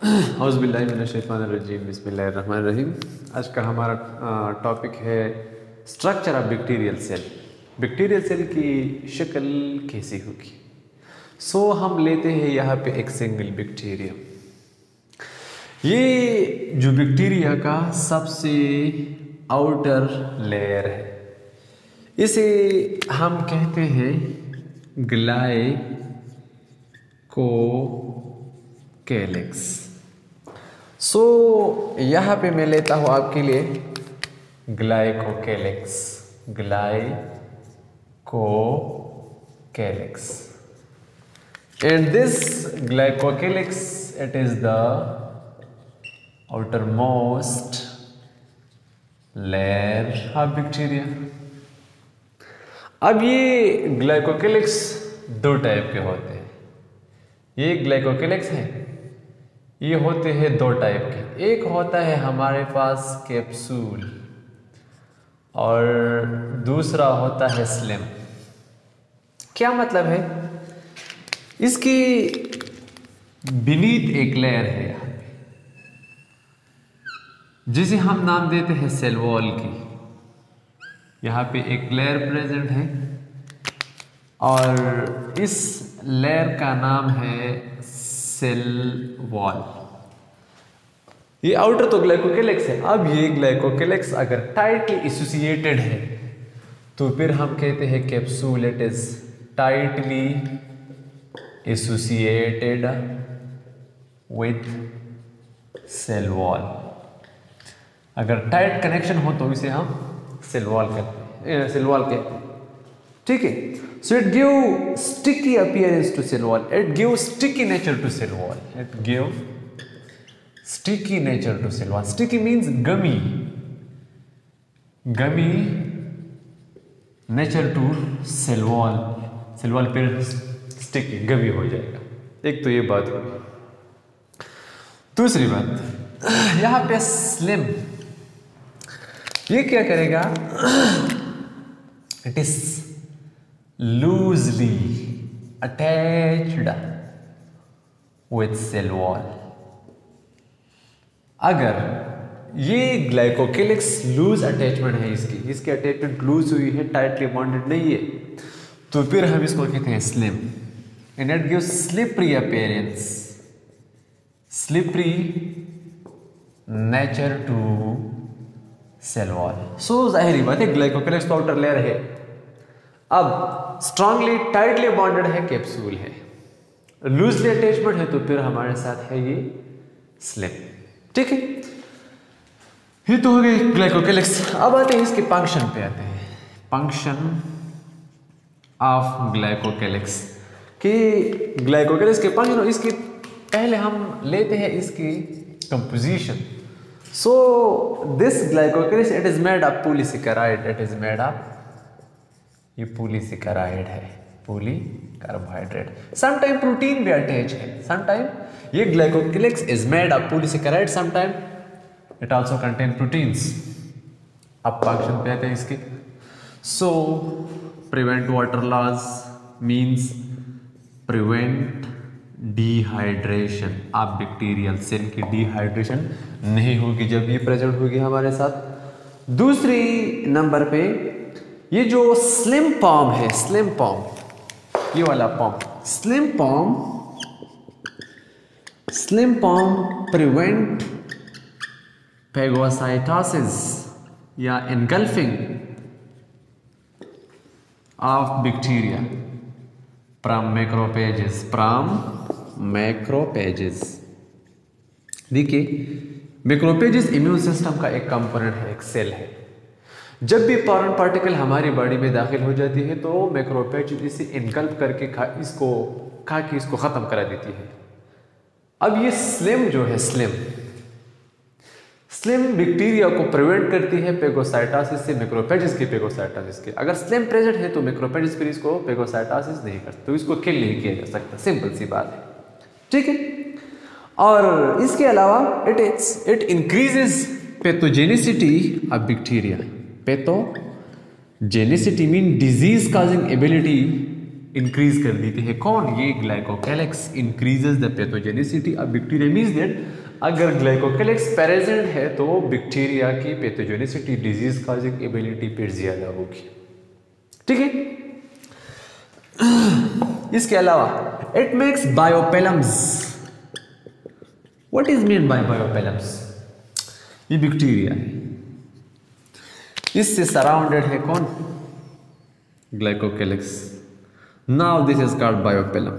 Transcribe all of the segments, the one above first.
औज़ुबिल्लाहिमिनश्शैतानिर्रजीम बिस्मिल्लाहिर्रहमानिर्रहीम। आज का हमारा टॉपिक है structure of bacterial cell. Bacterial cell की शक्ल कैसी होगी। हम लेते हैं यहाँ पे एक सिंगल बैक्टीरिया। ये जो बैक्टीरिया का सबसे आउटर लेयर है, इसे हम कहते हैं ग्लाइकोकेलिक्स। यहाँ पे मैं लेता हूँ आपके लिए glycocalyx. And this glycocalyx it is the outermost layer of bacteria। अब ये ग्लाइकोकेलिक्स दो टाइप के होते हैं। ये ग्लाइकोकेलिक्स है, ये होते हैं दो टाइप के। एक होता है हमारे पास कैप्सूल और दूसरा होता है स्लिम। क्या मतलब है, इसकी बीनीथ एक लेयर है यहाँ पे, जिसे हम नाम देते हैं सेल वॉल की। यहाँ पे एक लेयर प्रेजेंट है और इस लेयर का नाम है सेल वॉल। ये आउटर तो ग्लाइकोकेलिक्स है। अब ये ग्लाइकोकेलिक्स अगर टाइटली एसोसिएटेड है तो फिर हम कहते हैं capsule it is tightly associated with cell wall. अगर टाइट कनेक्शन हो तो इसे हम सेल वॉल कहते हैं। ठीक है। So it give sticky appearance to cell wall, it give sticky nature to cell wall, it give sticky nature to cell wall. Sticky means gummy nature to cell wall. Cell wall फिर sticky gummy हो जाएगा। एक तो ये बात होगी। दूसरी बात, यहां पे स्लिम, ये क्या करेगा, it is loosely attached with cell wall. अगर ये ग्लाइकोकेलिक्स लूज अटैचमेंट है, इसकी अटैचमेंट लूज हुई है, टाइटली बॉन्डेड नहीं है, तो फिर हम इसको कहते हैं slime. And it gives slippery appearance, slippery nature to cell wall. जाहिर बात है ग्लाइकोकेलिक्स तो आउटर लेयर है। अब स्ट्रांगली टाइटली बॉन्डेड है, कैप्सूल है। लूजली अटैचमेंट है तो फिर हमारे साथ है ये स्लिम। ठीक है, ये तो हो गई ग्लाइकोकेलिक्स। अब आते हैं इसके फंक्शन पे आते हैं। फंक्शन ऑफ ग्लाइकोकेलिक्स कि ग्लाइकोकेलिक्स के फंक्शन, इसके पहले हम लेते हैं इसकी composition. This glycocalyx it is made of polysaccharide, it is made of, ये पॉलीसेकेराइड है, पॉलीकार्बोहाइड्रेट। समटाइम प्रोटीन भी अटैच है, समटाइम ये glycocalyx is made of polysaccharide, sometime it also contain proteins. अब फंक्शन पे आते हैं इसके। Prevent water loss means prevent dehydration of bacterial cell की डिहाइड्रेशन नहीं होगी जब ये प्रेजेंट होगी हमारे साथ। दूसरी नंबर पे ये जो स्लिम फॉर्म है, स्लिम फॉर्म, ये वाला form, slime form prevent phagocytosis या engulfing of bacteria from macrophages. देखिए, मैक्रोपेजेस इम्यून सिस्टम का एक कंपोनेंट है, एक सेल है। जब भी फॉरेन पार्टिकल हमारी बॉडी में दाखिल हो जाती है तो मैक्रोपेज इसे इनकल्प करके इसको खत्म करा देती है। अब ये स्लिम जो है, स्लिम बैक्टीरिया को प्रिवेंट करती है पेगोसाइटोसिस से, मैक्रोपेजेस की पेगोसाइटोसिस के। अगर स्लिम प्रेजेंट है तो मैक्रोपेजेस फिर इसको पेगोसाइटोसिस नहीं करते, तो इसको किल नहीं किया जा सकता। सिंपल सी बात है। ठीक है। और इसके अलावा it increases pathogenicity of bacteria. Pathogenicity mean disease causing ability increase कर देती है। कौन? ये glycocalyx increases the pathogenicity of bacteria. Means that अगर ग्लाइकोकैलिक्स प्रेजेंट है तो बैक्टीरिया की पैथोजेनिसिटी, डिजीज कॉजिंग एबिलिटी फिर ज्यादा होगी। ठीक है। इसके अलावा it makes biofilms. What is mean by biofilms? ये बैक्टीरिया है, इससे सराउंडेड है कौन? Glycocalyx. Now this is called biofilm.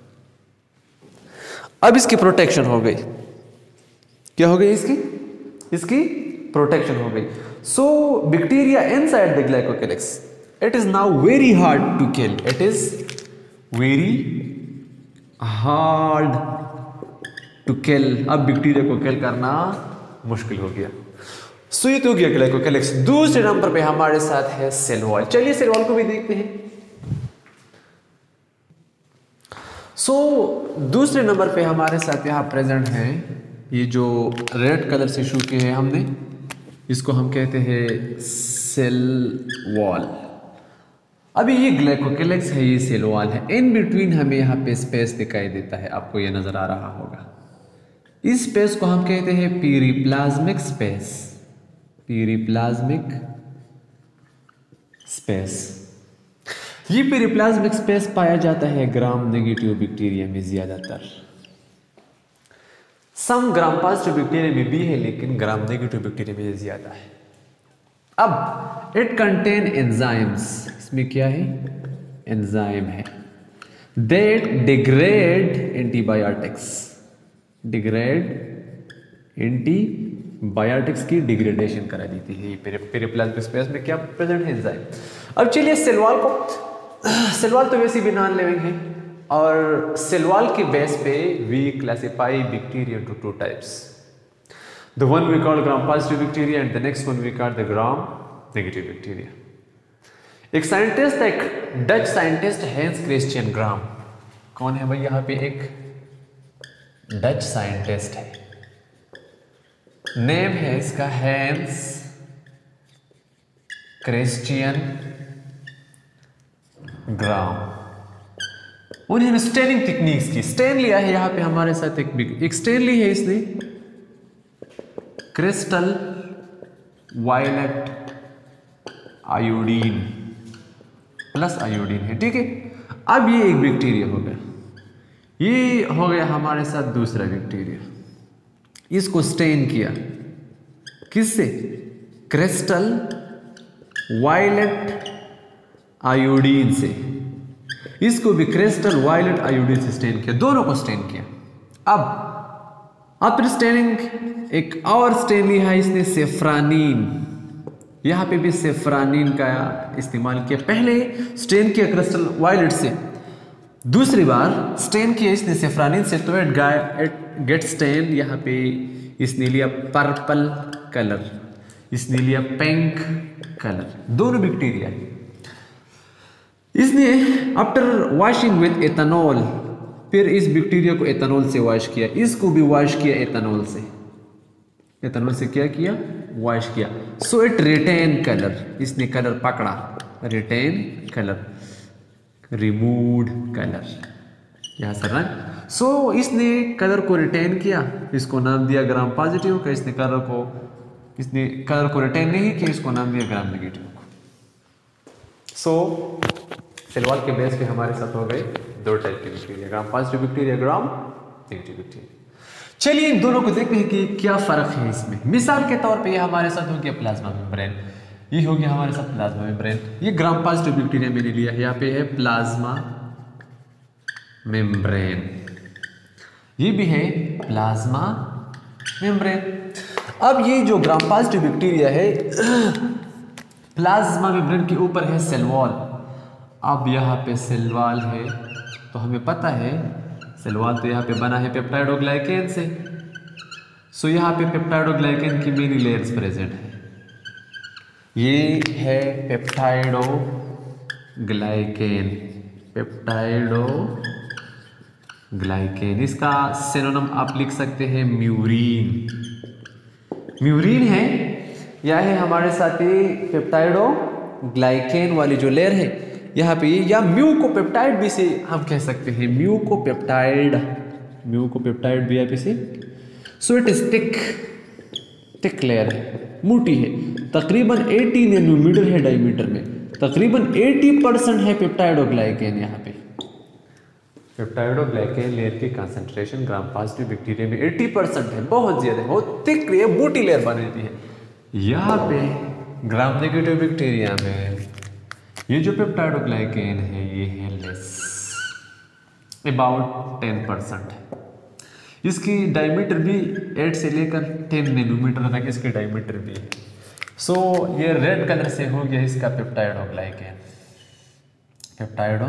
अब इसकी प्रोटेक्शन हो गई। क्या हो गई? इसकी प्रोटेक्शन हो गई। So bacteria inside the glycocalyx, it is now very hard to kill. It is very hard to kill. अब बैक्टीरिया को किल करना मुश्किल हो गया। सो ये तो हो गया ग्लाइकोकैलिक्स। दूसरे नंबर पे हमारे साथ है सेल वॉल। चलिए सेल वॉल को भी देखते हैं। सो दूसरे नंबर पे हमारे साथ यहां प्रेजेंट है ये जो रेड कलर से शू किए हैं हमने, इसको हम कहते हैं सेल वॉल। अभी ये ग्लाइकोकैलिक्स है, ये सेल वॉल है। इन बिटवीन हमें यहाँ पे स्पेस दिखाई देता है, आपको ये नजर आ रहा होगा। इस स्पेस को हम कहते हैं पेरिप्लाज्मिक स्पेस। Periplasmic space. ये पेरिप्लाज्मिक स्पेस पाया जाता है ग्राम नेगेटिव बैक्टीरिया में ज्यादातर। सम ग्राम पॉजिटिव बैक्टीरिया में भी है, लेकिन ग्राम नेगेटिव बैक्टीरिया में ज्यादा है। अब इट कंटेन एंजाइम्स। इसमें क्या है? एंजाइम है that degrade antibiotics. Degrade antibiotics की डिग्रेडेशन करा देती है। पेरिप्लाज्मिक स्पेस में क्या प्रेजेंट है? एंजाइम। अब चलिए सेल वॉल तो वैसे भी नॉन लिविंग है, और सेल वॉल के बेस पे we classify bacteria into two types. The one we call Gram positive bacteria and the next one we call the Gram negative bacteria. एक साइंटिस्ट, एक Dutch scientist Hans Christian Gram. कौन है भाई? यहाँ पे एक डच साइंटिस्ट है, name है इसका हैंस क्रिश्चियन ग्राम। उन्होंने स्टेनिंग टेक्निक्स की। स्टेन लिया है यहाँ पे हमारे साथ एक स्टेन ली है इसने, crystal violet iodine plus iodine है। ठीक है। अब ये एक बैक्टीरिया हो गया, ये हो गया हमारे साथ दूसरा बैक्टीरिया। इसको स्टेन किया किससे? क्रिस्टल वायलेट आयोडीन से। इसको भी क्रिस्टल वायलेट आयोडीन से स्टेन किया, दोनों को स्टेन किया। अब आफ्टर स्टेनिंग एक और स्टेन लिया है इसने, सेफ्रानीन। यहां पे भी सेफ्रानीन का इस्तेमाल किया। पहले स्टेन किया क्रिस्टल वायलेट से, दूसरी बार स्टेन किया इसने सेफ्रानीन से, तो इट गेट स्टेन। यहाँ पे इसने लिया पर्पल कलर, इसने लिया पिंक कलर, दोनों बैक्टीरिया है। इसने आफ्टर वॉशिंग विथ एथेनॉल, फिर इस बैक्टीरिया को एथेनॉल से वॉश किया, इसको भी वॉश किया एथेनॉल से। एथेनॉल से क्या किया? वॉश किया। सो इट रिटेन कलर, इसने कलर पकड़ा, रिटेन कलर, रिमूव्ड कलर, यहां से रंग। सो इसने कलर को रिटेन किया, इसको नाम दिया ग्राम पॉजिटिव का। इसने कलर को रिटेन नहीं किया, इसको नाम दिया ग्राम नेगेटिव को। सो सेल वॉल के बेस पे हमारे साथ हो गए दो टाइप के bacteria, Gram positive bacteria, Gram negative bacteria. चलिए इन दोनों को देखते हैं कि क्या फर्क है इसमें। मिसाल के तौर पे ये हमारे साथ हो गया प्लाज्मा मेम्ब्रेन, ये हो गया हमारे साथ प्लाज्मा मेम्ब्रेन। ये ग्राम पॉजिटिव बैक्टीरिया मैंने लिया है, यहाँ पे है प्लाज्मा मेम्ब्रेन, ये भी है प्लाज्मा मेम्ब्रेन। अब ये जो ग्राम पॉजिटिव बैक्टीरिया है, प्लाज्मा मेम्ब्रेन के ऊपर है सेल वॉल। अब यहाँ पे सेल वॉल है, तो हमें पता है सेल वॉल तो यहाँ पे बना है पेप्टाइडोग्लाइकेन से। सो यहाँ पे पेप्टाइडोग्लाइकेन की मेनी लेयर्स प्रेजेंट है। ये है पेप्टाइडोग्लाइकेन, पेप्टाइडोग्लाइकेन। इसका सिनोनिम आप लिख सकते हैं म्यूरीन। म्यूरीन है या है हमारे साथ ही पेप्टाइडोग्लाइकेन वाली जो लेयर है, यहाँ पे, या म्यूकोपेप्टाइड भी से हम कह सकते हैं, म्यूकोपेप्टाइड भी आप इसे। So it is thick layer है, मोटी है, तकरीबन 80 नैनोमीटर है डायमीटर में, तकरीबन 80% है पेप्टाइडोग्लाइकेन। यहाँ पे पेप्टाइडोग्लाइकेन लेयर की कंसंट्रेशन ग्राम पॉजिटिव बैक्टीरिया में 80% है, बहुत ज्यादा है, बहुत थिक लेयर, मोटी लेयर बन रहती है। यहाँ पे ग्राम नेगेटिव बैक्टीरिया में ये जो पेप्टाइडोग्लाइकेन है ये है लेस, अबाउट 10% है। इसकी डायमीटर भी 8 से लेकर 10 नैनोमीटर तक इसकी डायमीटर भी है। सो ये रेड कलर से हो गया इसका पेप्टाइडोग्लाइकेन। पेप्टाइड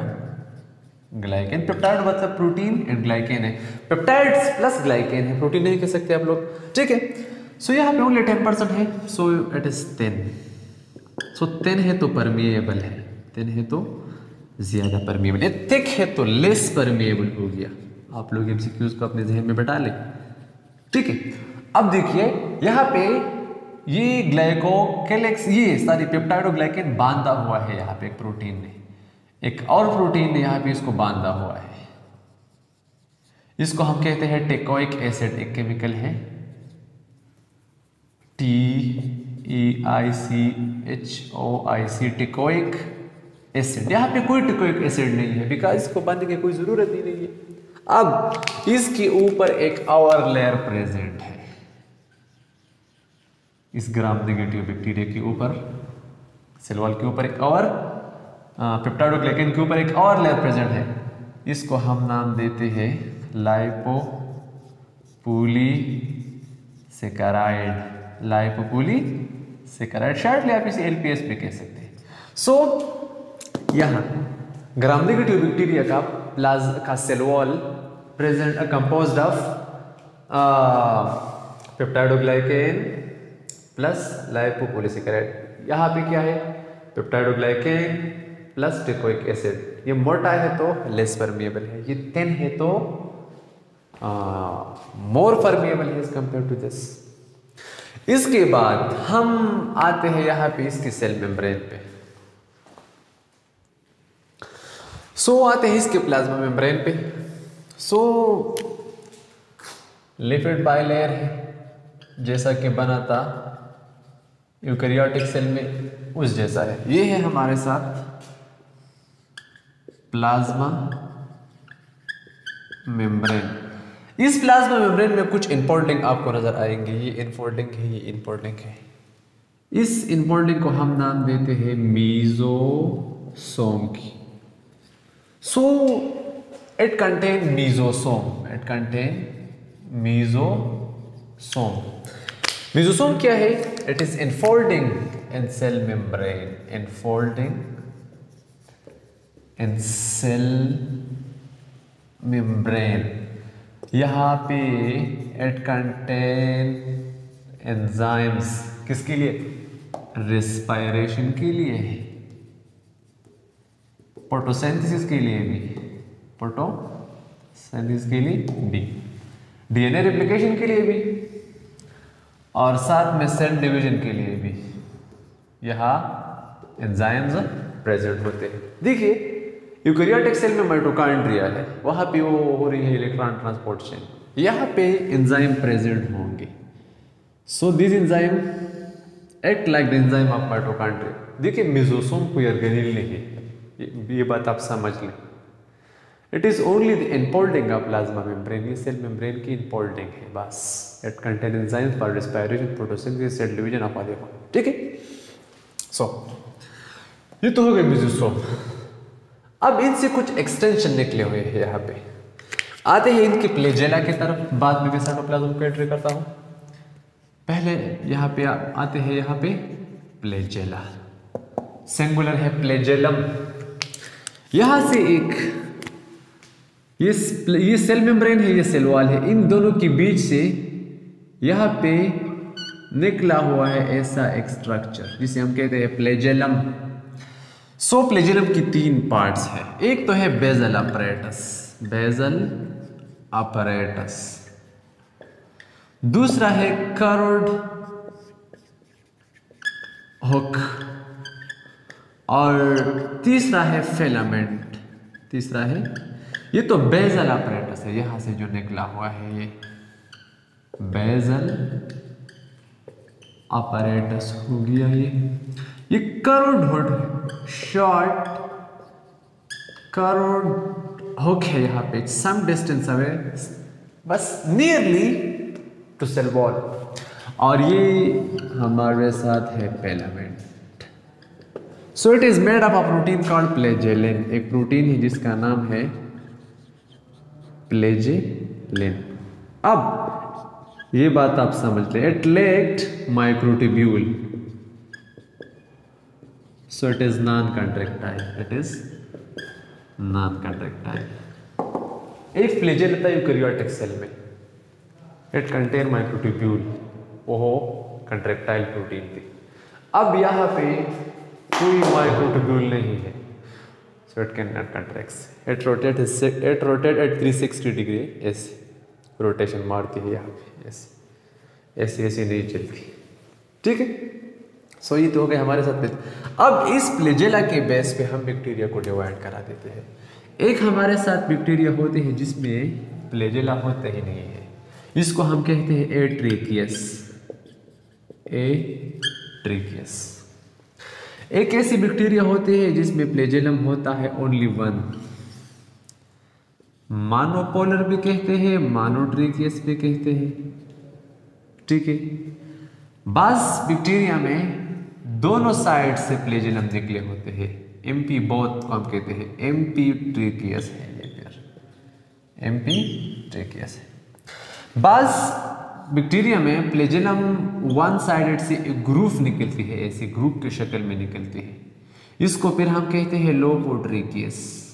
मतलब प्रोटीन एंड ग्लाइकेन है, पेप्टाइड्स प्लस ग्लाइकेन है, प्रोटीन नहीं कह सकते आप लोग, ठीक है। सो यहाँ पे ओनली 10% है, सो इट इज 10। सो 10 है तो परमिएबल है, 10 है तो ज्यादा परमिएबल है, थिक है तो लेस परमिएबल हो गया। आप लोग एमसीक्यूज को अपने जहन में बैठा लें, ठीक है। अब देखिए यहाँ पे ये ग्लाइकोकेलेक्स, ये सारी पेप्टाइडोग्लाइकेन बांधा हुआ है यहाँ पे एक प्रोटीन ने, एक और प्रोटीन ने यहाँ पे इसको बांधा हुआ है। इसको हम कहते हैं टेकोइक एसिड, एक केमिकल है TEICHOIC, टेकोइक एसिड। यहाँ पे कोई टेकोइक एसिड नहीं है, बिकॉज इसको बांधने की कोई जरूरत ही नहीं है। अब इसके ऊपर एक और लेयर प्रेजेंट है, इस ग्राम नेगेटिव बैक्टीरिया के ऊपर, सेल वॉल के ऊपर एक और, पेप्टाइडोग्लाइकेन के ऊपर एक और लेयर प्रेजेंट है। इसको हम नाम देते हैं लाइपोपॉलीसेकेराइड, शायद आप इसे LPS पे कह सकते हैं। सो यहाँ ग्राम नेगेटिव बैक्टीरिया का cell wall present composed of peptidoglycan plus lipopolysaccharide. यहाँ पे क्या है, पेप्टाइडोग्लाइकेन प्लस टेकोइक एसिड। ये मोटा है तो लेस परमिएबल है, ये थिन है तो मोर परमिएबल है एज कंपेयर टू दिस। इसके बाद हम आते हैं यहाँ पे इसकी सेल मेम्ब्रेन पे। सो आते हैं इसके प्लाज्मा मेम्ब्रेन पे। सो लिपिड बाइलेयर है, जैसा कि बना था यूकैरियोटिक सेल में उस जैसा है। ये है हमारे साथ प्लाज्मा मेम्ब्रेन। इस प्लाज्मा मेम्ब्रेन में कुछ इनफोल्डिंग आपको नजर आएंगे, ये इनफोल्डिंग है, ये इनफोल्डिंग है। इस इनफोल्डिंग को हम नाम देते हैं मीजोसोम की। So it contain mesosome. Mesosome क्या है? It is infolding in cell membrane, infolding in cell membrane. यहाँ पे इट कंटेन एंजाइम्स, किसके लिए? रेस्पायरेशन के लिए, फोटोसिंथेसिस के लिए भी, फोटोसिंथेसिस के लिए भी, डीएनए रेप्लिकेशन के लिए भी, और साथ में सेल डिवीजन के लिए भी यहाँ एंजाइम्स प्रेजेंट होते हैं। देखिए यूकैरियोटिक सेल में माइटोकॉन्ड्रिया है, वहाँ पे वो हो रही है इलेक्ट्रॉन ट्रांसपोर्टेशन, यहाँ पे एंजाइम प्रेजेंट होंगे। So this enzyme act like the enzyme of mitochondria. देखिए मेसोसोम कोई ऑर्गेनेल नहीं है, ये बात आप समझ लें। It is only the infolding of plasma membrane, ये सेल मेम्ब्रेन की इनफोल्डिंग है बस। It contain enzymes for respiration, photosynthesis, cell division of all. ठीक है, सो ये तो हो गए मेसोसोम। अब इनसे कुछ एक्सटेंशन निकले हुए हैं। यहाँ पे आते हैं इनके प्लेजेला की तरफ, बाद में मैं साइटोप्लाज्म को एंट्री करता हूँ। पहले यहाँ पे आते हैं, यहाँ पे प्लेजेला, सिंगुलर है प्लेजेलम। यहाँ से एक ये सेल मेम्ब्रेन है, ये सेल वॉल है, इन दोनों के बीच से यहाँ पे निकला हुआ है ऐसा एक स्ट्रक्चर जिसे हम कहते हैं प्लेजेलम। सो प्लेजेलम की 3 पार्ट्स है। एक तो है बेजल अपरेटस, दूसरा है कर्व्ड हुक, और तीसरा है फिलामेंट। तीसरा है, ये तो बेजल अपरेटस है, यहां से जो निकला हुआ है ये बेजल अपरेटस हो गया। ये करोड शॉर्ट करोड होके यहाँ पे सम डिस्टेंस अवे, बस नियरली टू सेल वॉल। और ये हमारे साथ है filament. So it is made up a protein called flagellin. एक प्रोटीन है जिसका नाम है फ्लैजेलिन। अब ये बात आप समझ लें, it lacked microtubule, so it is non contractile. It is non contractile. एक फ्लैजेल था यूकैरियोटिक सेल में, इट कंटेन माइक्रोट्यूब्यूल, वो कंट्रैक्टाइल प्रोटीन थी। अब यहाँ पे कोई माइक्रोट्यूब्यूल नहीं है, so it cannot contract। it rotates at 360 degree ऐसे रोटेशन मारती है यहाँ पे, ऐसे ऐसे नहीं चलती, ठीक है। सो ये तो हो गए हमारे साथ। अब इस फ्लैजेला के बेस पे हम बैक्टीरिया को डिवाइड करा देते हैं। एक हमारे साथ बैक्टीरिया होते हैं जिसमें फ्लैजेला होता ही नहीं है, इसको हम कहते हैं एट्रिकियस। एट्रिकियस। एक ऐसी बैक्टीरिया होती है जिसमें फ्लैजेलम होता है ओनली वन, मानोपोलर भी कहते हैं, मानोट्रिकियस भी कहते हैं, ठीक है। बास बैक्टीरिया में दोनों साइड से फ्लैजेलम निकले होते हैं, एमपी बोथ को हम कहते हैं, एमपी ट्रिकियस है ये फिर, एमपी ट्रिकियस है। बास बैक्टीरिया में फ्लैजेलम वन साइडेड से एक ग्रूव निकलती है, ऐसे ग्रूव के शक्ल में निकलती है, इसको फिर हम कहते हैं लोपोट्रिकियस।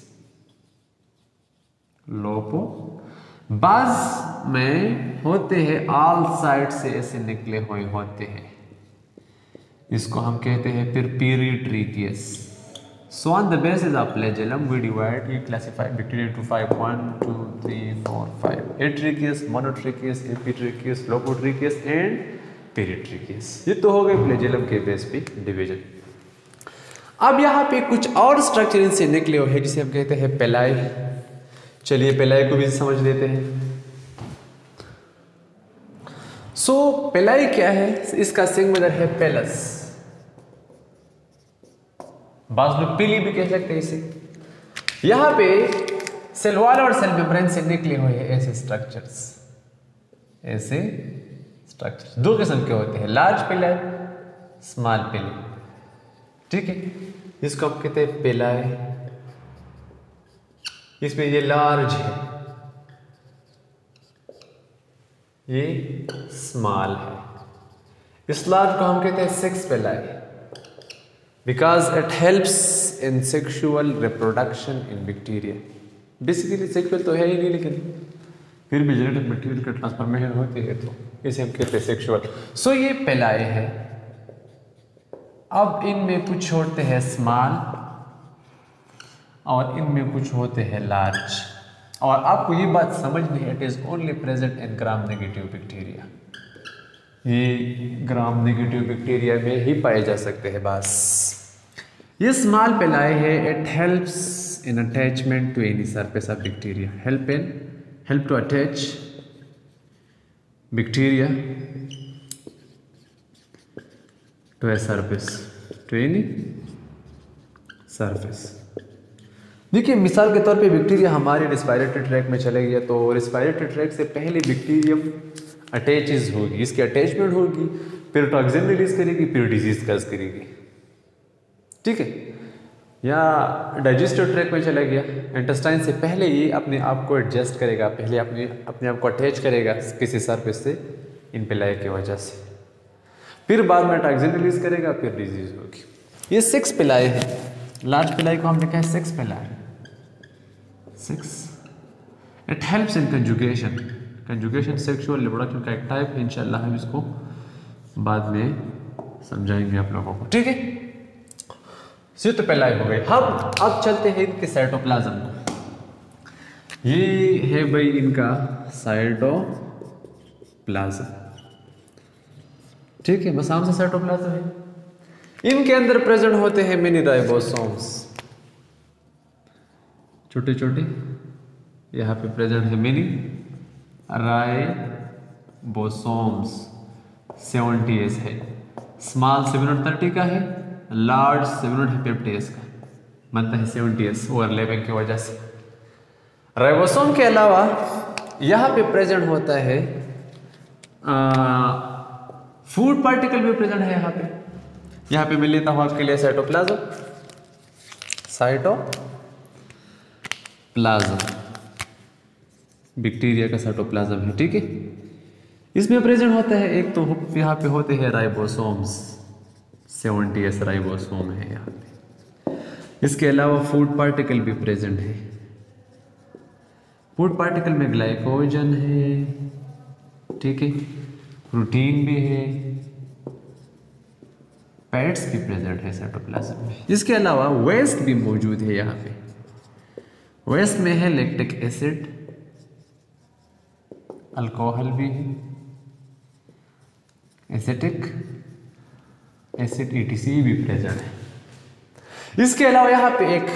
लोपो। बाज में होते हैं ऑल साइड से ऐसे निकले हुए होते हैं, इसको हम कहते हैं फिर पेरिट्रिकियस। So on the basis of flagellum we classify bacteria into 5, 1, 2, 3, 4, 5. Atrichious, monotrichious, epitrichious, lopotrichious and peritrichious। ये तो हो गए फ्लैजेलम के बेस पे डिवीजन। अब यहाँ पे कुछ और स्ट्रक्चर इनसे निकले हुए हैं जिसे हम कहते हैं पेलाई। चलिए पेलाई को भी समझ लेते हैं। सो पेलाई क्या है, इसका सिंगुलर है पेलस, बाज लोग पीली भी कह सकते हैं इसे। यहां पे सेल वॉल और सेल मेम्ब्रेन से निकले हुए ऐसे स्ट्रक्चर्स, ऐसे स्ट्रक्चर्स दो किस्म के होते हैं, लार्ज पेलाई, स्मॉल पेलाई, ठीक है। इसको हम कहते हैं पेलाई, इसमें ये लार्ज है, ये स्मॉल है। इस लार्ज को हम कहते हैं sex pili, because it helps in sexual reproduction in bacteria। Basically sexual तो है ही नहीं, लेकिन फिर भी जेनेटिक मटेरियल का ट्रांसफॉर्मेशन होती है तो इसे हम कहते हैं सेक्सुअल। सो ये पेलाए है। अब इनमें कुछ होते हैं स्मॉल और इनमें कुछ होते हैं लार्ज, और आपको ये बात समझनी है, it is only present in Gram negative bacteria. ये ग्राम नेगेटिव बैक्टीरिया में ही पाए जा सकते हैं बस। ये स्मॉल पेलाई है, it helps in attachment to any surface of bacteria, help to attach bacteria to a surface, to any surface. देखिए मिसाल के तौर पे बैक्टीरिया हमारे रिस्पायरेटरी ट्रैक में चले गया तो रिस्पायरेटरी ट्रैक से पहले बैक्टीरियम अटैचेस होगी, इसकी अटैचमेंट होगी, फिर टॉक्सिन रिलीज करेगी, फिर डिजीज कज करेगी, ठीक है। या डाइजेस्टिव ट्रैक में चला गया, इंटेस्टाइन से पहले ये अपने आप को एडजस्ट करेगा, पहले अपने आप को अटैच करेगा किसी सरफेस से इन पेलाई की वजह से, फिर बाद में टॉक्सिन रिलीज करेगा, फिर डिजीज होगी। ये 6 पेलाई है। लार्ज पेलाई को हम लिखा है 6 pili, 6। It helps in conjugation sexual reproduction का एक टाइप है, इंशाल्लाह हम इसको बाद में समझाएंगे आप लोगों को, ठीक है। तो पेलाई हो गई। हम अब चलते हैं इनके साइटोप्लाज्म को। ये है भाई इनका साइटोप्लाज्म, ठीक है, बस आम से साइटोप्लाज्म है। इनके अंदर प्रेजेंट होते हैं मेनी राइबोसोम्स, छोटे छोटे, यहाँ पे प्रेजेंट है मेनी राइबोसोम्स। 70S है, स्मॉल 730 का है, लार्ज 750S का, बनता है 70S ओवरलैपिंग की वजह से। राइबोसोम के अलावा यहाँ पे प्रेजेंट होता है फूड पार्टिकल भी प्रेजेंट है यहाँ पे मैं लेता हूँ आपके लिए साइटोप्लाज्म, बैक्टीरिया का साइटोप्लाज्म है, ठीक है। इसमें प्रेजेंट होता है एक तो यहाँ पे होते हैं राइबोसोम्स, 70S राइबोसोम है यहाँ पे। इसके अलावा फूड पार्टिकल भी प्रेजेंट है। फूड पार्टिकल में ग्लाइकोजन है, ठीक है, प्रोटीन भी है, फैट्स भी प्रेजेंट है साइटोप्लाज्म में। इसके अलावा वेस्ट भी मौजूद है यहाँ पे। वेस्ट में है लैक्टिक एसिड, अल्कोहल भी है, एसिटिक एसिड ETC भी प्रेजेंट है। इसके अलावा यहाँ पे एक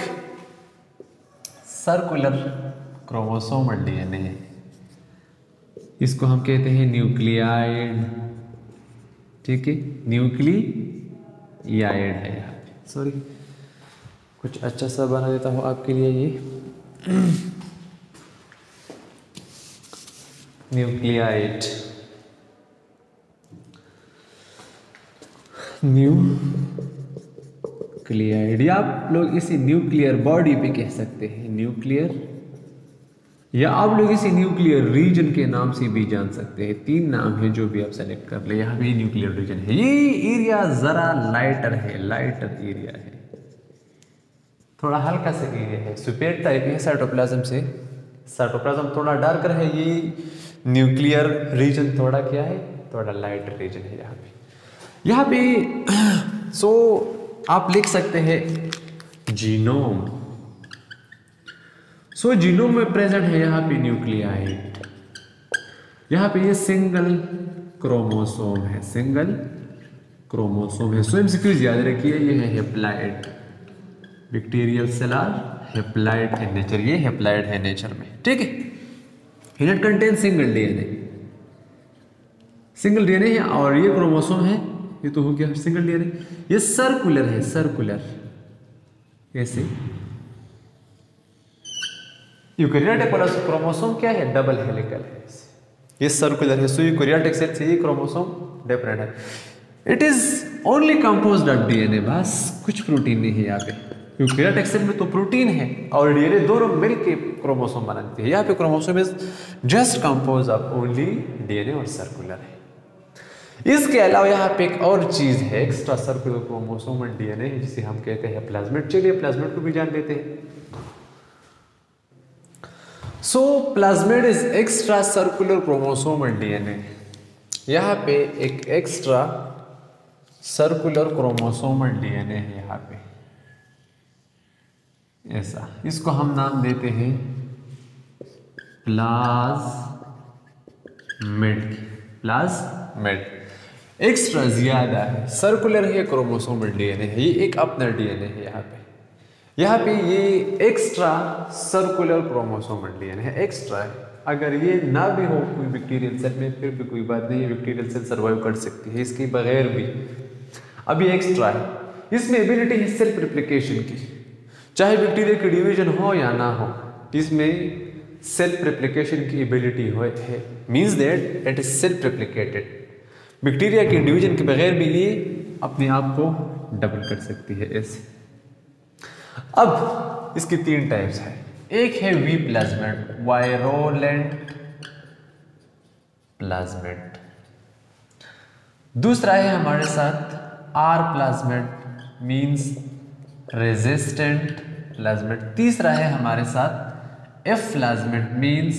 सर्कुलर क्रोमोसोमल DNA है, इसको हम कहते हैं न्यूक्लियाइड, ठीक है, न्यूक्लियाइड है यहाँ पे। सॉरी, कुछ अच्छा सा बना देता हूँ आपके लिए ये न्यूक्लियाइड, न्यूक्लियाइड, या आप लोग इसे न्यूक्लियर बॉडी भी कह सकते हैं, न्यूक्लियर, या आप लोग इसे न्यूक्लियर रीजन के नाम से भी जान सकते हैं। 3 नाम है जो भी आप सेलेक्ट कर ले। यहाँ भी न्यूक्लियर रीजन है। ये एरिया जरा लाइटर है, लाइटर एरिया है, थोड़ा हल्का सा एरिया है, सुपेट टाइप है साइटोप्लाज्म से। साइटोप्लाज्म थोड़ा डार्कर है, ये न्यूक्लियर रीजन थोड़ा क्या है, थोड़ा लाइटर रीजन है यहाँ पे। सो आप लिख सकते हैं जीनोम। सो जीनोम में प्रेजेंट है यहाँ पे न्यूक्लियाइड, यहाँ पे ये सिंगल क्रोमोसोम है, सिंगल क्रोमोसोम है। सो एमसीक्यूज याद रखिए, ये है haploid, bacterial cell are haploid in nature, ये हेप्लाइड है नेचर में, ठीक है। It contain single DNA, single DNA है, और ये क्रोमोसोम है, ये तो हो गया सिंगल DNA। ये सर्कुलर है, सर्कुलर ऐसे। यूकेरियोटिक क्रोमोसोम क्या है, डबल हेलिकल है, ये सर्कुलर है। सो यूकेरियोटिक सेल से ये क्रोमोसोम डिफरेंट है। It is only composed of DNA, बस कुछ प्रोटीन नहीं है यहाँ पे। यूकेरियोटिक सेल में तो प्रोटीन है और DNA दोनों मिलके क्रोमोसोम बनाते हैं। यहाँ पे chromosome is just compose of only DNA और सर्कुलर है। इसके अलावा यहाँ पे एक और चीज है, एक्स्ट्रा सर्कुलर क्रोमोसोमल DNA है, जिसे हम कहते हैं प्लाज्मिड। चलिए प्लाज्मिड को भी जान लेते हैं। So plasmid is extra circular chromosomal DNA। यहाँ पे एक एक्स्ट्रा सर्कुलर क्रोमोसोमल DNA है यहाँ पे, ऐसा। इसको हम नाम देते हैं प्लाज्मिड। प्लाज्मिड एक्स्ट्रा ज्यादा है, सर्कुलर है, क्रोमोसोमल DNA है, ये एक अपना DNA है यहाँ पे। यहाँ पे ये एक्स्ट्रा सर्कुलर क्रोमोसोमल DNA है, एक्स्ट्रा है। अगर ये ना भी हो कोई बैक्टीरियल सेल में फिर भी कोई बात नहीं है, बैक्टीरियल सेल सर्वाइव कर सकती है इसके बगैर भी। अभी एक्स्ट्रा है, इसमें एबिलिटी है सेल्फ रिप्लिकेशन की, चाहे बैक्टीरिया की डिवीजन हो या ना हो, इसमें सेल्फ रिप्लिकेशन की एबिलिटी है, means that it is self replicated. Bacteria के डिवीजन के बगैर भी ये अपने आप को डबल कर सकती है ऐसे। अब इसकी 3 टाइप्स है। एक है वी प्लाज्मिड, वायरोलेंट प्लाज्मिड। दूसरा है हमारे साथ R plasmid, means resistant plasmid. तीसरा है हमारे साथ F plasmid, means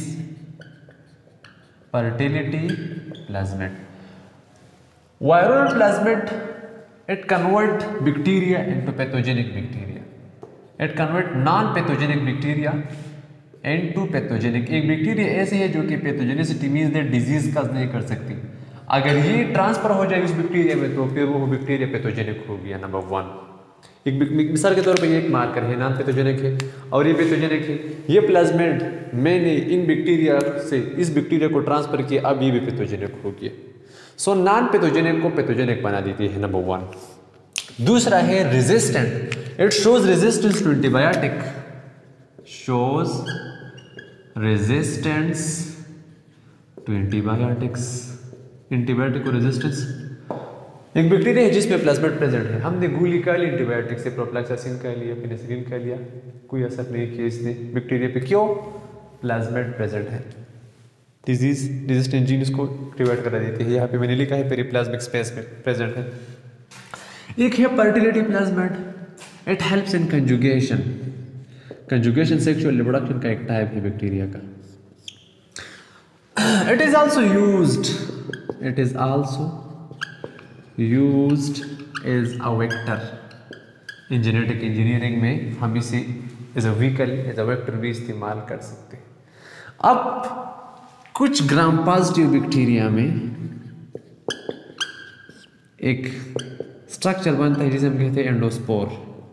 fertility plasmid. Viral plasmid, it convert bacteria into pathogenic bacteria. It convert non-pathogenic bacteria into pathogenic। एक बैक्टीरिया ऐसे है जो कि pathogenicity means that disease cause नहीं कर सकती, अगर ये ट्रांसफर हो जाए उस बैक्टीरिया में तो फिर वो बैक्टीरिया पैथोजेनिक हो गया। नंबर 1, एक मिसाल के तौर पे ये एक मार्कर है, नॉन पैथोजेनिक है और ये पैथोजेनिक है। ये प्लाज्मिड मैंने इन बैक्टीरिया से इस बैक्टीरिया को ट्रांसफर किया, अब ये भी पैथोजेनिक हो गया। सो नॉन पैथोजेनिक को पैथोजेनिक बना देती है, नंबर 1। दूसरा है resistant, it shows resistance to antibiotic, shows resistance to antibiotics, antibiotic को रेजिस्टेंस। एक बैक्टीरिया है जिसमें प्लाज्मिड प्रेजेंट है, हमने गोली खा ली एंटीबायोटिक से, प्रोफ्लैक्सासिन खा लिया, पेनिसिलिन खा लिया, कोई असर नहीं किया इसने बैक्टीरिया पे, क्यों? प्लाज्मिड प्रेजेंट है। डिजीज रेजिस्टेंट जीन इसको एक्टिवेट करा देती है। यहाँ पे मैंने लिखा है पेरिप्लाज्मिक स्पेस में प्रेजेंट है। एक है fertility plasmid, it helps in conjugation, conjugation sexual reproduction का एक टाइप है बैक्टीरिया का। It is also used as a vector in genetic engineering में, हम इसे as a vehicle, as a vector भी इस्तेमाल कर सकते हैं। अब कुछ ग्राम पॉजिटिव बैक्टीरिया में एक स्ट्रक्चर बनता है जिसे हम कहते हैं एंडोस्पोर।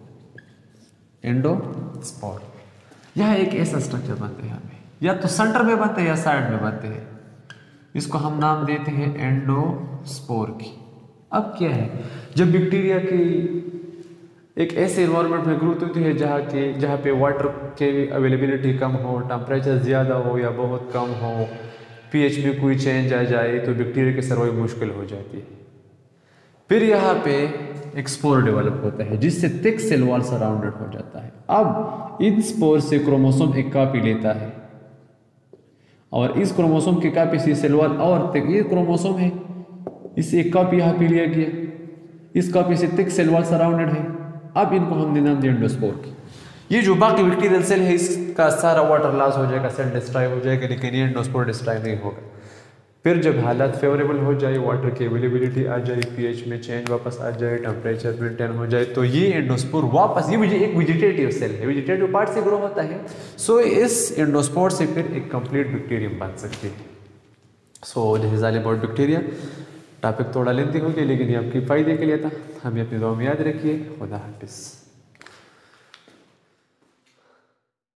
यह एक ऐसा स्ट्रक्चर बनता है, यहाँ पे या तो सेंटर में बनते हैं या साइड में बनते हैं, इसको हम नाम देते हैं एंडोस्पोर की। अब क्या है, जब बैक्टीरिया की एक ऐसे इन्वायरमेंट में ग्रोथ होती है जहाँ पे वाटर की अवेलेबिलिटी कम हो, टेम्परेचर ज़्यादा हो या बहुत कम हो, पीएच में कोई चेंज आ जाए तो बैक्टीरिया की सर्वाइव मुश्किल हो जाती है। फिर यहाँ पे एक स्पोर डेवलप होता है जिससे थिक सेल वॉल सराउंडेड हो जाता है। अब इन स्पोर से क्रोमोसोम एक कॉपी लेता है और इस क्रोमोसोम की कॉपी से सेल वॉल, और ये क्रोमोसोम है, इससे एक कॉपी यहाँ पे लिया गया, इस कॉपी से थिक सेल वॉल सराउंडेड है। अब इनको हमने नाम दिया एंडोस्पोर की। ये जो बाकी बैक्टीरियल सेल है इसका सारा वाटर लॉस हो जाएगा, सेल डिस्ट्रॉय हो जाएगा, लेकिन ये एंडोस्पोर डिस्ट्रॉय नहीं होगा। फिर जब हालात फेवरेबल हो जाए, वाटर की अवेलेबिलिटी आ जाए, पीएच में चेंज वापस आ जाए, टेम्परेचर मेंटेन हो जाए, तो ये एंडोस्पोर वापस, ये एक वेजिटेटिव सेल है, वेजिटेटिव पार्ट से ग्रो होता है। सो इस एंडोस्पोर से फिर एक कंप्लीट बैक्टीरियम बन सकती है। So this is all about bacteria. Topic थोड़ा लेंथी हो गया लेकिन ये आपके फायदे के लिए था। हमें अपनी दुआ में याद रखिए। खुदा हाफिज़।